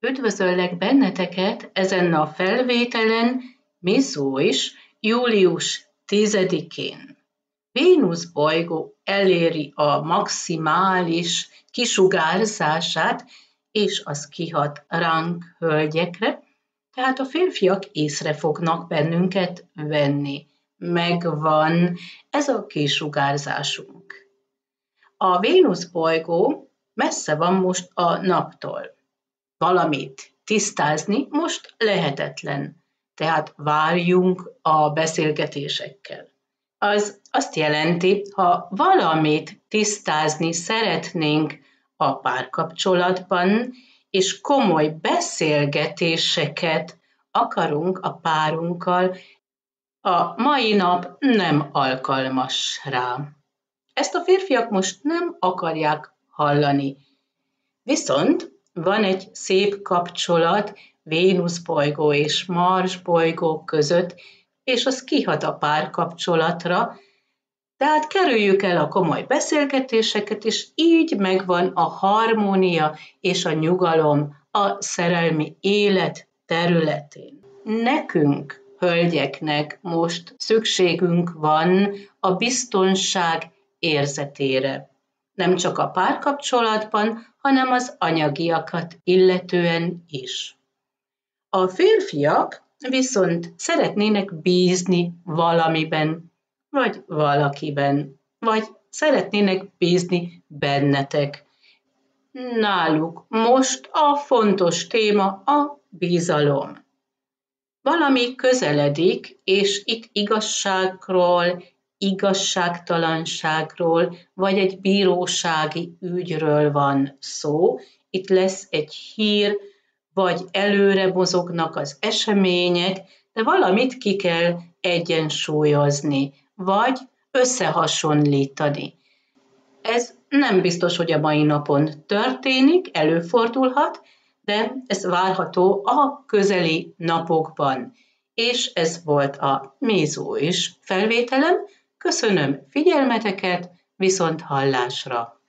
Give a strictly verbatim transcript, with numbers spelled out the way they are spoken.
Üdvözöllek benneteket ezen a felvételen, Mizzó is, július tizedikén. Vénusz bolygó eléri a maximális kisugárzását, és az kihat ránk hölgyekre, tehát a férfiak észre fognak bennünket venni. Megvan ez a kisugárzásunk. A Vénusz bolygó messze van most a naptól. Valamit tisztázni most lehetetlen, tehát várjunk a beszélgetésekkel. Az azt jelenti, ha valamit tisztázni szeretnénk a párkapcsolatban, és komoly beszélgetéseket akarunk a párunkkal, a mai nap nem alkalmas rá. Ezt a férfiak most nem akarják hallani. Viszont van egy szép kapcsolat Vénusz bolygó és Mars bolygó között, és az kihat a párkapcsolatra, tehát kerüljük el a komoly beszélgetéseket, és így megvan a harmónia és a nyugalom a szerelmi élet területén. Nekünk, hölgyeknek most szükségünk van a biztonság érzetére. Nem csak a párkapcsolatban, hanem az anyagiakat illetően is. A férfiak viszont szeretnének bízni valamiben, vagy valakiben, vagy szeretnének bízni bennetek. Náluk most a fontos téma a bizalom. Valami közeledik, és itt igazságról, igazságtalanságról, vagy egy bírósági ügyről van szó. Itt lesz egy hír, vagy előre mozognak az események, de valamit ki kell egyensúlyozni, vagy összehasonlítani. Ez nem biztos, hogy a mai napon történik, előfordulhat, de ez várható a közeli napokban. És ez volt a Mizzó is felvételem. Köszönöm figyelmeteket, viszont hallásra!